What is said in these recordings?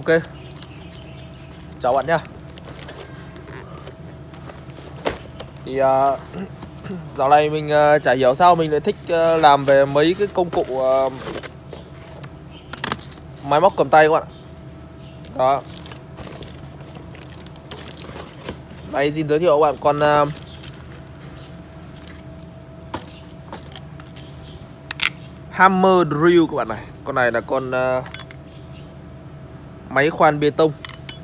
Chào bạn nhá. Thì dạo này mình chả hiểu sao mình lại thích làm về mấy cái công cụ máy móc cầm tay các bạn ạ. Đó. Đây xin giới thiệu các bạn con Hammer Drill các bạn này. Con này là con máy khoan bê tông.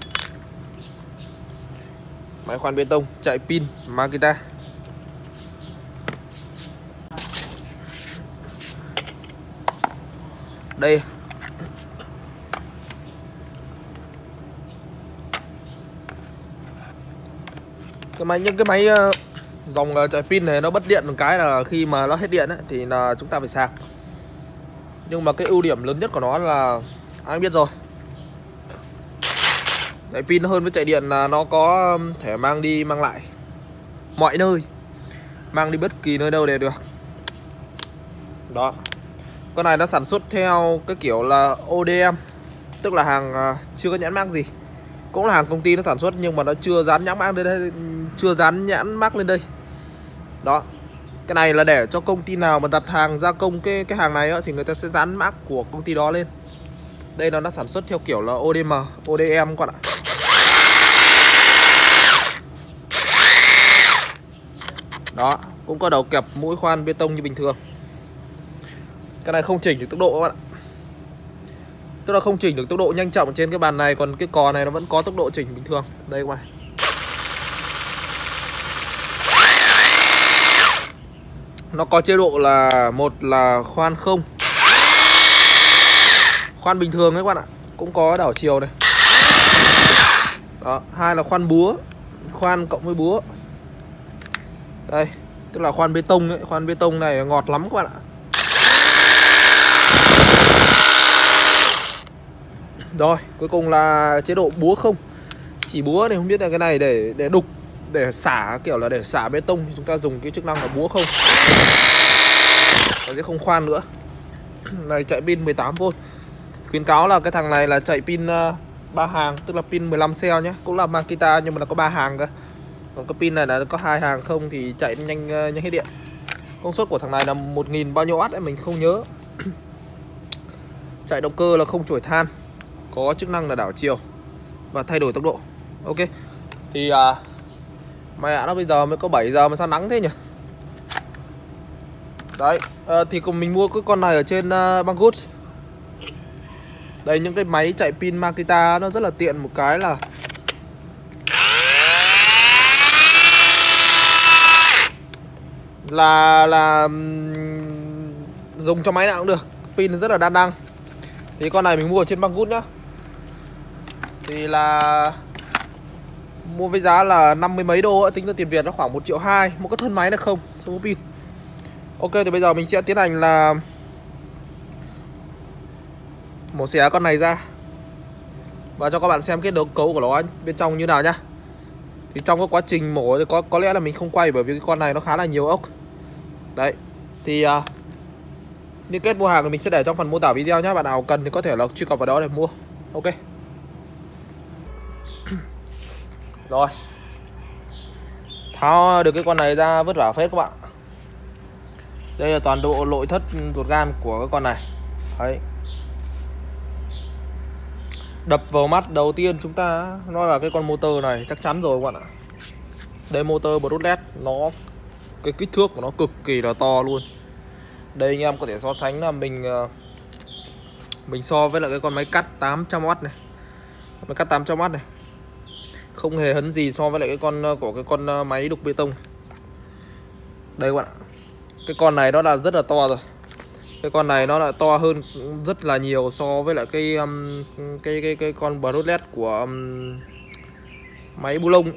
Máy khoan bê tông chạy pin Makita. Đây. Những cái máy dòng chạy pin này nó mất điện một cái là khi mà nó hết điện ấy, thì là chúng ta phải sạc. Nhưng mà cái ưu điểm lớn nhất của nó là anh biết rồi, chạy pin hơn với chạy điện là nó có thể mang đi mang lại mọi nơi, mang đi bất kỳ nơi đâu đều được. Đó. Con này nó sản xuất theo cái kiểu là ODM, tức là hàng chưa có nhãn mác gì. Cũng là hàng công ty nó sản xuất nhưng mà nó chưa dán nhãn mác lên đây, chưa dán nhãn mác lên đây. Đó. Cái này là để cho công ty nào mà đặt hàng gia công cái hàng này thì người ta sẽ dán mác của công ty đó lên. Đây nó sản xuất theo kiểu là ODM, ODM các bạn ạ. Đó, cũng có đầu kẹp mũi khoan bê tông như bình thường. Cái này không chỉnh được tốc độ các bạn ạ. Tức là không chỉnh được tốc độ nhanh chậm trên cái bàn này, còn cái cò này nó vẫn có tốc độ chỉnh bình thường. Đây các bạn. Nó có chế độ là một là khoan không, khoan bình thường đấy các bạn ạ, cũng có đảo chiều này. Đó, hai là khoan búa, khoan cộng với búa. Đây, tức là khoan bê tông đấy, khoan bê tông này ngọt lắm các bạn ạ. Rồi, cuối cùng là chế độ búa không. Chỉ búa này không biết là cái này để đục, để xả, kiểu là để xả bê tông thì chúng ta dùng cái chức năng là búa không. Nó sẽ không khoan nữa. Này chạy pin 18V. Khuyến cáo là cái thằng này là chạy pin 3 hàng, tức là pin 15 cell nhé. Cũng là Makita nhưng mà nó có 3 hàng cơ. Còn cái pin này là có 2 hàng không thì chạy nhanh hết điện. Công suất của thằng này là 1000 bao nhiêu watt ấy mình không nhớ. Chạy động cơ là không chổi than, có chức năng là đảo chiều và thay đổi tốc độ. Ok. Thì mẹ nó bây giờ mới có 7 giờ mà sao nắng thế nhỉ? Đấy, thì cùng mình mua cái con này ở trên Banggood. Đây, những cái máy chạy pin Makita nó rất là tiện một cái là dùng cho máy nào cũng được, pin rất là đa năng. Thì con này mình mua ở trên Banggood nhá. Thì là mua với giá là 50 mấy đô, tính ra tiền Việt nó khoảng 1,2 triệu một cái thân máy này không có pin. Ok, thì bây giờ mình sẽ tiến hành là mổ xẻ con này ra và cho các bạn xem cái đầu cấu của nó bên trong như nào nhá. Thì trong cái quá trình mổ thì có lẽ là mình không quay bởi vì cái con này nó khá là nhiều ốc. Đấy. Thì liên kết mua hàng thì mình sẽ để trong phần mô tả video nhé. Bạn nào cần thì có thể là truy cập vào đó để mua. Ok. Rồi. Tháo được cái con này ra vất vả phết các bạn. Đây là toàn bộ nội thất ruột gan của cái con này. Đấy. Đập vào mắt đầu tiên chúng ta nó là cái con motor này, chắc chắn rồi các bạn ạ. Đây motor Broadleaf, nó cái kích thước của nó cực kỳ là to luôn. Đây anh em có thể so sánh là mình so với lại cái con máy cắt 800W này. Máy cắt 800W này. Không hề hấn gì so với lại cái con máy đục bê tông. Đây các bạn ạ. Cái con này nó là rất là to rồi. Cái con này nó là to hơn rất là nhiều so với lại cái con Broadleaf của máy bu lông.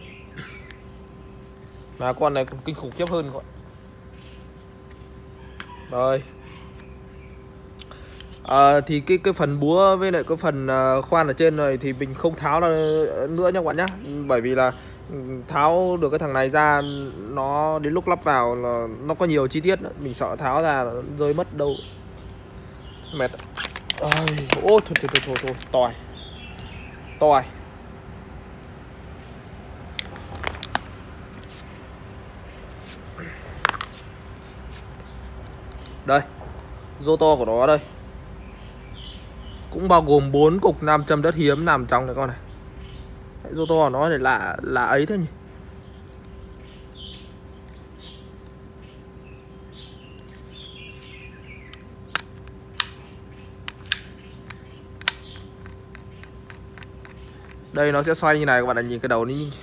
Là con này còn kinh khủng khiếp hơn các bạn. Rồi. Thì cái phần búa với lại cái phần khoan ở trên này thì mình không tháo ra nữa nha các bạn nhé. Bởi vì là tháo được cái thằng này ra, nó đến lúc lắp vào là nó có nhiều chi tiết nữa. Mình sợ tháo ra nó rơi mất đâu. Mệt. Ôi, thôi, tòi. Tỏi. Đây, rô to của nó đây. Cũng bao gồm 4 cục nam châm đất hiếm nằm trong này con này. Rô to của nó thì lạ ấy thế nhỉ. Đây nó sẽ xoay như này, các bạn nhìn cái đầu nó nhìn.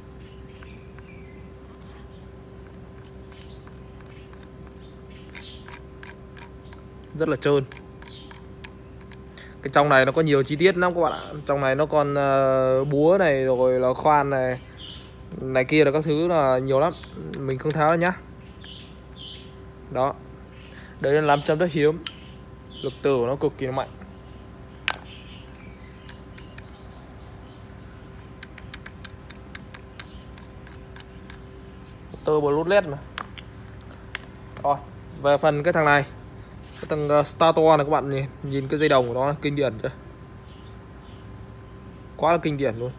Rất là trơn. Cái trong này nó có nhiều chi tiết lắm các bạn ạ. Trong này nó còn búa này, rồi là khoan này, này kia là các thứ là nhiều lắm. Mình không tháo đâu nhá. Đó. Đấy là nam châm đất hiếm. Lực tử của nó cực kỳ mạnh. Motor Bluetooth mà. Rồi, về phần cái thằng này, cái thằng Startor này các bạn nhìn cái dây đồng của nó là kinh điển chưa? Quá là kinh điển luôn.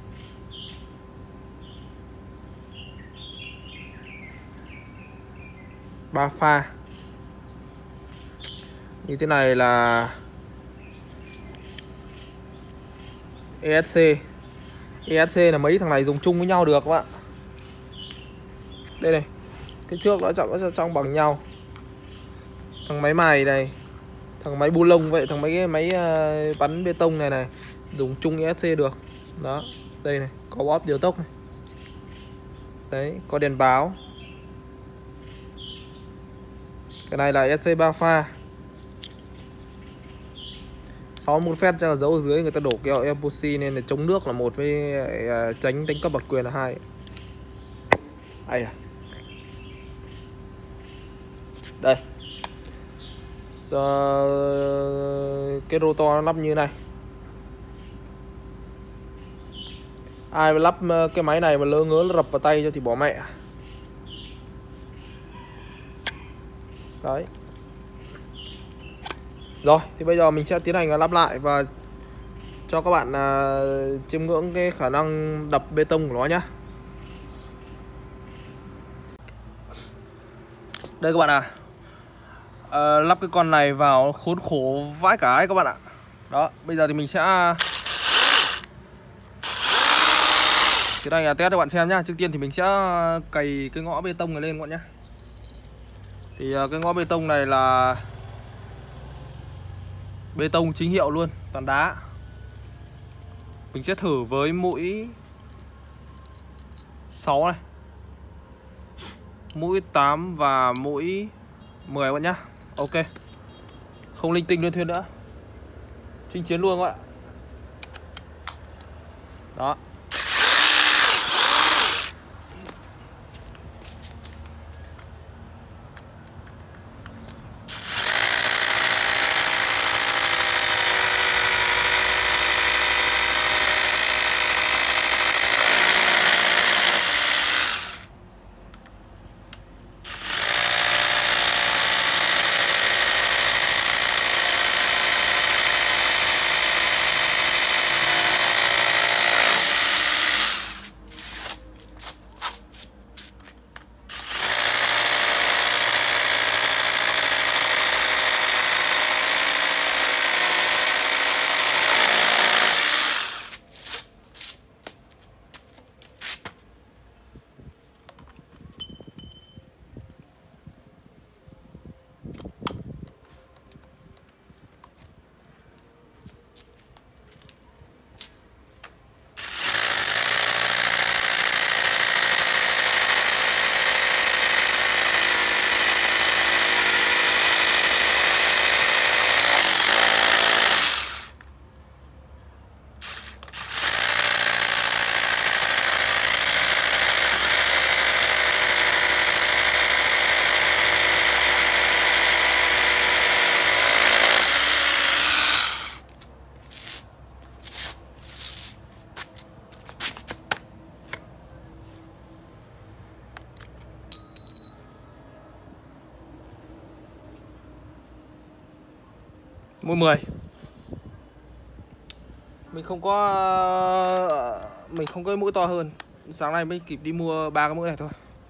Ba pha. Như thế này là ESC. ESC là mấy thằng này dùng chung với nhau được các bạn. Đây này, kích thước nó trong bằng nhau. Thằng máy mài này, thằng máy bu lông vậy, thằng máy bắn bê tông này dùng chung ESC được. Đó, đây này, có bóp điều tốc này. Đấy, có đèn báo. Cái này là ESC 3 pha. 61 phép cho dấu ở dưới người ta đổ keo epoxy nên là chống nước là một, với tránh đánh cắp bản quyền là 2. Ai à. Đây. Cái rotor nó lắp như này. Ai mà lắp cái máy này mà lỡ ngớ rập vào tay cho thì bỏ mẹ. Đấy. Rồi, thì bây giờ mình sẽ tiến hành lắp lại và cho các bạn chiêm ngưỡng cái khả năng đập bê tông của nó nhá. Đây các bạn à. Lắp cái con này vào khốn khổ vãi cả ấy các bạn ạ. Đó, bây giờ thì mình sẽ tiến hành test cho các bạn xem nhá. Trước tiên thì mình sẽ cày cái ngõ bê tông này lên các bạn nhá. Thì cái ngõ bê tông này là bê tông chính hiệu luôn, toàn đá. Mình sẽ thử với mũi 6 này, mũi 8 và mũi 10 các bạn nhá. Ok, không linh tinh liên thuyên nữa, chinh chiến luôn các bạn ạ. Đó. Mũi 10. Mình không có mũi to hơn. Sáng nay mới kịp đi mua 3 cái mũi này thôi.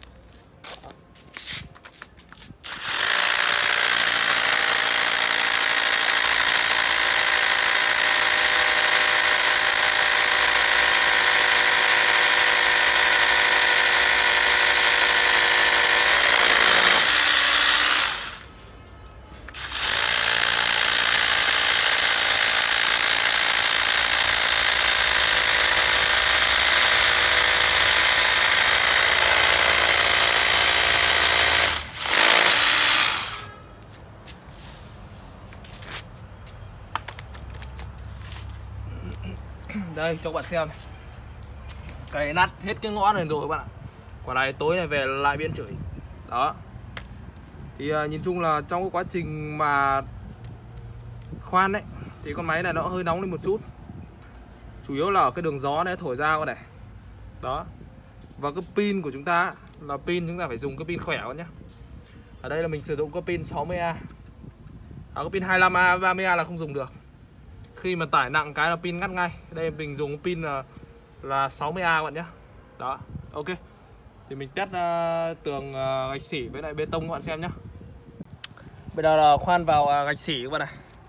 Đây cho các bạn xem này. Cày nát hết cái ngõ này rồi các bạn ạ. Quả này tối này về lại biến chửi. Đó. Thì nhìn chung là trong cái quá trình mà khoan đấy thì con máy này nó hơi nóng lên một chút. Chủ yếu là ở cái đường gió này thổi ra con này. Đó. Và cái pin của chúng ta là pin chúng ta phải dùng cái pin khỏe con nhé. Ở đây là mình sử dụng cái pin 60A. Cái pin 25A, 30A là không dùng được. Khi mà tải nặng cái là pin ngắt ngay. Đây mình dùng pin là 60A các bạn nhé. Đó, ok. Thì mình test tường gạch xỉ với lại bê tông các bạn xem nhé. Bây giờ là khoan vào gạch xỉ các bạn này.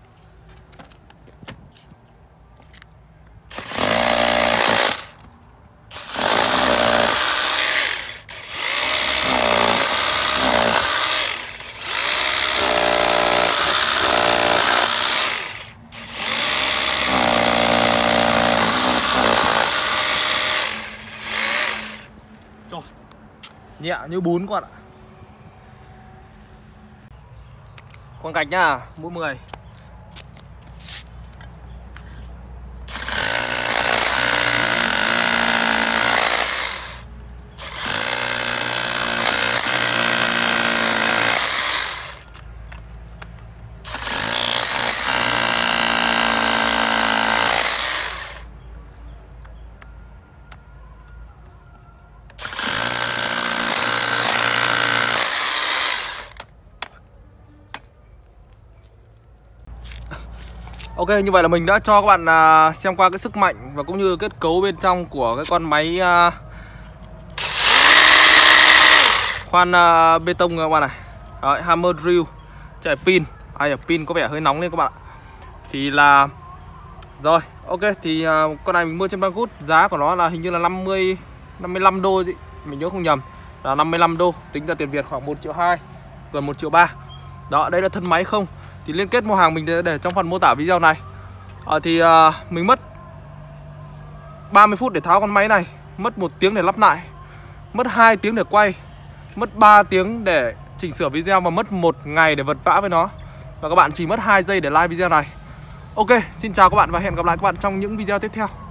Nhẹ như bún các bạn ạ. Khoan gạch nhá, mũi 10. Ok, như vậy là mình đã cho các bạn xem qua cái sức mạnh và cũng như kết cấu bên trong của cái con máy khoan bê tông các bạn này. Đấy, hammer drill chạy pin. Pin có vẻ hơi nóng lên các bạn ạ. Thì là rồi, ok thì con này mình mua trên Banggood, giá của nó là hình như là 55 đô gì, mình nhớ không nhầm là 55 đô, tính ra tiền Việt khoảng 1,2 triệu, gần 1,3 triệu. Đó, đây là thân máy không. Thì liên kết mua hàng mình để trong phần mô tả video này. Mình mất 30 phút để tháo con máy này, mất 1 tiếng để lắp lại, mất 2 tiếng để quay, mất 3 tiếng để chỉnh sửa video và mất 1 ngày để vật vã với nó. Và các bạn chỉ mất 2 giây để like video này. Ok, xin chào các bạn và hẹn gặp lại các bạn trong những video tiếp theo.